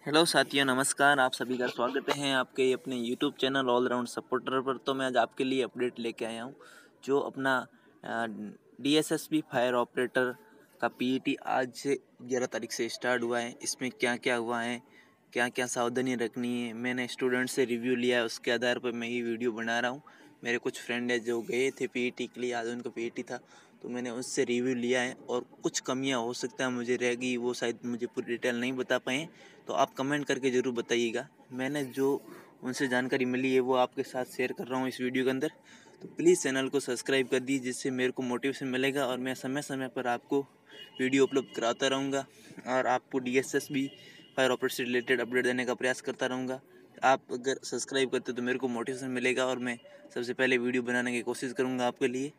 Hello साथियों, नमस्कार। आप सभी का स्वागत है आपके अपने यूट्यूब चैनल ऑलराउंड सपोर्टर पर। तो मैं आज आपके लिए अपडेट लेके आया हूँ जो अपना डीएसएसबी फायर ऑपरेटर का पीईटी आज से 11 तारीख से स्टार्ट हुआ है। इसमें क्या क्या हुआ है, क्या क्या सावधानी रखनी है, मैंने स्टूडेंट से रिव्यू लिया है, उसके आधार पर मैं ये वीडियो बना रहा हूँ। मेरे कुछ फ्रेंड है जो गए थे पीईटी के लिए, आज उनका पीईटी था तो मैंने उससे रिव्यू लिया है। और कुछ कमियां हो सकता है मुझे रह गई, वो शायद मुझे पूरी डिटेल नहीं बता पाए, तो आप कमेंट करके ज़रूर बताइएगा। मैंने जो उनसे जानकारी मिली है वो आपके साथ शेयर कर रहा हूँ इस वीडियो के अंदर। तो प्लीज़ चैनल को सब्सक्राइब कर दीजिए, जिससे मेरे को मोटिवेशन मिलेगा और मैं समय समय पर आपको वीडियो अपलोड कराता रहूँगा और आपको डीएसएसबी फायर ऑपरेटर से रिलेटेड अपडेट देने का प्रयास करता रहूँगा। आप अगर सब्सक्राइब करते तो मेरे को मोटिवेशन मिलेगा और मैं सबसे पहले वीडियो बनाने की कोशिश करूँगा आपके लिए।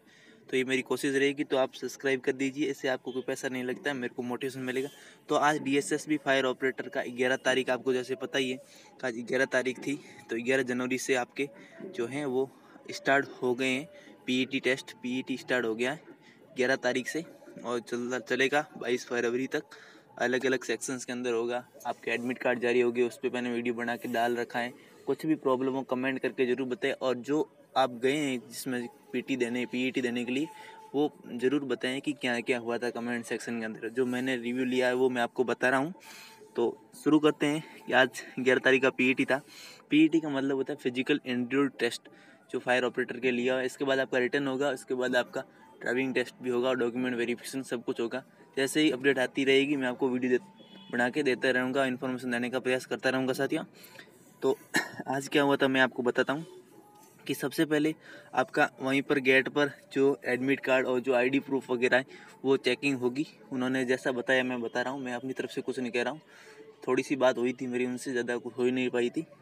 तो ये मेरी कोशिश रहेगी, तो आप सब्सक्राइब कर दीजिए, इससे आपको कोई पैसा नहीं लगता है, मेरे को मोटिवेशन मिलेगा। तो आज डीएसएसबी फायर ऑपरेटर का 11 तारीख, आपको जैसे पता ही है आज 11 तारीख थी, तो 11 जनवरी से आपके जो हैं वो स्टार्ट हो गए हैं पीईटी टेस्ट। पीईटी स्टार्ट हो गया है 11 तारीख से और चलेगा 22 फरवरी तक। अलग अलग सेक्शंस के अंदर होगा, आपके एडमिट कार्ड जारी होगी, उस पर मैंने वीडियो बना के डाल रखा है। कुछ भी प्रॉब्लम हो कमेंट करके ज़रूर बताएं, और जो आप गए हैं जिसमें पीईटी देने के लिए, वो ज़रूर बताएं कि क्या क्या हुआ था कमेंट सेक्शन के अंदर। जो मैंने रिव्यू लिया है वो मैं आपको बता रहा हूँ। तो शुरू करते हैं कि आज 11 तारीख का पीईटी था। पीईटी का मतलब होता है फिजिकल एंड्योर टेस्ट, जो फायर ऑपरेटर के लिए। इसके बाद आपका रिटर्न होगा, इसके बाद आपका ड्राइविंग टेस्ट भी होगा, डॉक्यूमेंट वेरिफिकेशन सब कुछ होगा। जैसे ही अपडेट आती रहेगी मैं आपको वीडियो बना के देता रहूँगा, इन्फॉर्मेशन देने का प्रयास करता रहूँगा साथियों। तो आज क्या हुआ था मैं आपको बताता हूँ कि सबसे पहले आपका वहीं पर गेट पर जो एडमिट कार्ड और जो आईडी प्रूफ वगैरह है वो चेकिंग होगी। उन्होंने जैसा बताया मैं बता रहा हूँ, मैं अपनी तरफ से कुछ नहीं कह रहा हूँ। थोड़ी सी बात हुई थी मेरी उनसे, ज़्यादा कुछ हो ही नहीं पाई थी।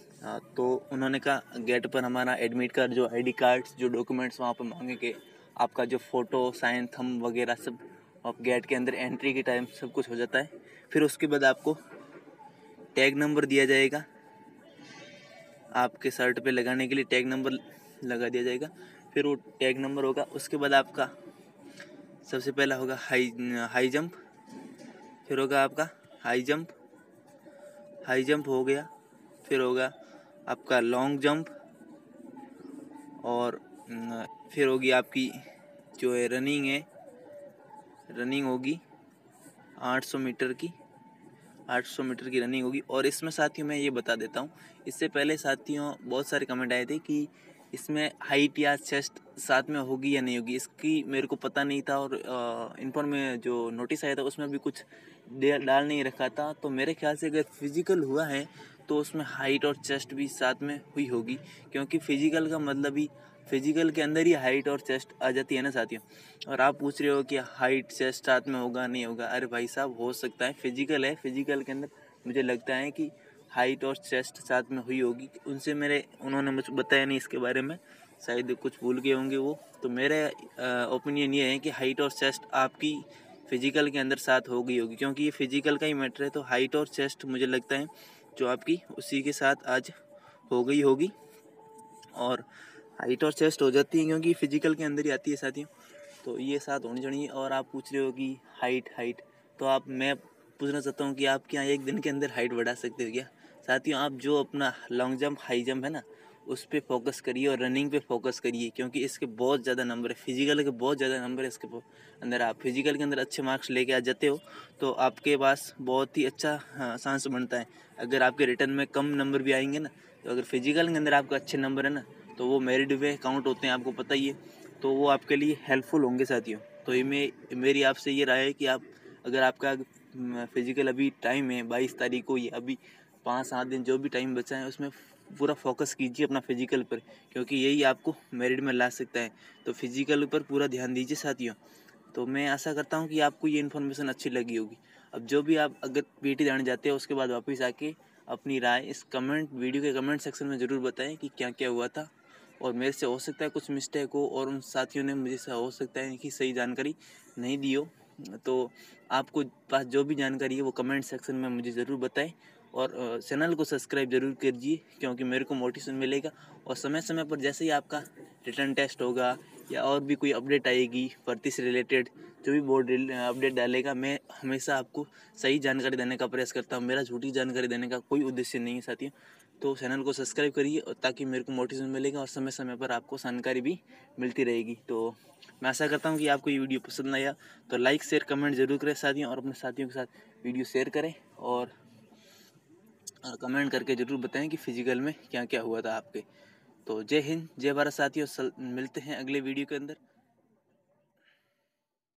तो उन्होंने कहा गेट पर हमारा एडमिट कार्ड, जो आईडी कार्ड्स, जो डॉक्यूमेंट्स वहाँ पर मांगेंगे, आपका जो फ़ोटो, साइन, थंब वगैरह सब आप गेट के अंदर एंट्री के टाइम सब कुछ हो जाता है। फिर उसके बाद आपको टैग नंबर दिया जाएगा, आपके शर्ट पे लगाने के लिए टैग नंबर लगा दिया जाएगा। फिर वो टैग नंबर होगा, उसके बाद आपका सबसे पहला होगा हाई जंप। फिर होगा आपका हाई जंप हो गया। फिर होगा आपका लॉन्ग जंप, और फिर होगी आपकी जो है रनिंग होगी 800 मीटर की 800 मीटर की रनिंग होगी। और इसमें साथियों मैं ये बता देता हूँ, इससे पहले साथियों बहुत सारे कमेंट आए थे कि इसमें हाइट या चेस्ट साथ में होगी या नहीं होगी, इसकी मेरे को पता नहीं था। और इन्फॉर्म में जो नोटिस आया था उसमें भी कुछ डाल नहीं रखा था। तो मेरे ख्याल से अगर फिजिकल हुआ है तो उसमें हाइट और चेस्ट भी साथ में हुई होगी, क्योंकि फिजिकल का मतलब ही फिजिकल के अंदर ही हाइट और चेस्ट आ जाती है ना साथियों। और आप पूछ रहे हो कि हाइट चेस्ट साथ में होगा नहीं होगा, अरे भाई साहब हो सकता है, फिजिकल है, फिजिकल के अंदर मुझे लगता है कि हाइट और चेस्ट साथ में हुई होगी। उन्होंने मुझे बताया नहीं इसके बारे में, शायद कुछ भूल गए होंगे वो। तो मेरे ओपिनियन ये है कि हाइट और चेस्ट आपकी फिजिकल के अंदर साथ हो गई होगी, क्योंकि ये फिजिकल का ही मैटर है। तो हाइट और चेस्ट मुझे लगता है जो आपकी उसी के साथ आज हो गई होगी। और हाइट और चेस्ट हो जाती है क्योंकि फिजिकल के अंदर ही आती है साथियों, तो ये साथ होनी चाहिए। और आप पूछ रहे हो कि हाइट, तो मैं पूछना चाहता हूँ कि आप क्या एक दिन के अंदर हाइट बढ़ा सकते हो क्या साथियों? आप जो अपना लॉन्ग जंप, हाई जंप है ना, उस पर फोकस करिए और रनिंग पे फोकस करिए, क्योंकि इसके बहुत ज़्यादा नंबर है, फिजिकल के बहुत ज़्यादा नंबर है इसके अंदर। आप फिजिकल के अंदर अच्छे मार्क्स लेके आ जाते हो तो आपके पास बहुत ही अच्छा चांस बनता है। अगर आपके रिटर्न में कम नंबर भी आएंगे ना, तो अगर फिजिकल के अंदर आपका अच्छे नंबर है ना, तो वो मेरिट पे काउंट होते हैं, आपको पता ही है। तो वो आपके लिए हेल्पफुल होंगे साथियों। तो ये मेरी आपसे ये राय है कि आप, अगर आपका फिजिकल अभी टाइम है 22 तारीख को, ये अभी 5-7 दिन जो भी टाइम बचा है उसमें पूरा फोकस कीजिए अपना फिजिकल पर, क्योंकि यही आपको मेरिट में ला सकता है। तो फिजिकल पर पूरा ध्यान दीजिए साथियों। तो मैं आशा करता हूँ कि आपको ये इन्फॉर्मेशन अच्छी लगी होगी। अब जो भी आप अगर पीटी देने जाते हो उसके बाद वापस आके अपनी राय इस वीडियो के कमेंट सेक्शन में ज़रूर बताएं कि क्या क्या हुआ था। और मेरे से हो सकता है कुछ मिस्टेक हो, और उन साथियों ने मुझे से हो सकता है कि सही जानकारी नहीं दी हो। तो आपको पास जो भी जानकारी है वो कमेंट सेक्शन में मुझे ज़रूर बताएं। और चैनल को सब्सक्राइब ज़रूर कीजिए, क्योंकि मेरे को मोटिवेशन मिलेगा। और समय समय पर जैसे ही आपका रिटर्न टेस्ट होगा या और भी कोई अपडेट आएगी भर्ती से रिलेटेड, जो भी बोर्ड अपडेट डालेगा, मैं हमेशा आपको सही जानकारी देने का प्रयास करता हूँ। मेरा झूठी जानकारी देने का कोई उद्देश्य नहीं है साथियों। तो चैनल को सब्सक्राइब करिए और ताकि मेरे को मोटिवेशन मिलेगा और समय समय पर आपको जानकारी भी मिलती रहेगी। तो मैं आशा करता हूँ कि आपको ये वीडियो पसंद आया तो लाइक शेयर कमेंट जरूर करें साथियों, और अपने साथियों के साथ वीडियो शेयर करें और कमेंट करके ज़रूर बताएं कि फिजिकल में क्या क्या हुआ था आपके। तो जय हिंद, जय भारत साथियों, मिलते हैं अगले वीडियो के अंदर।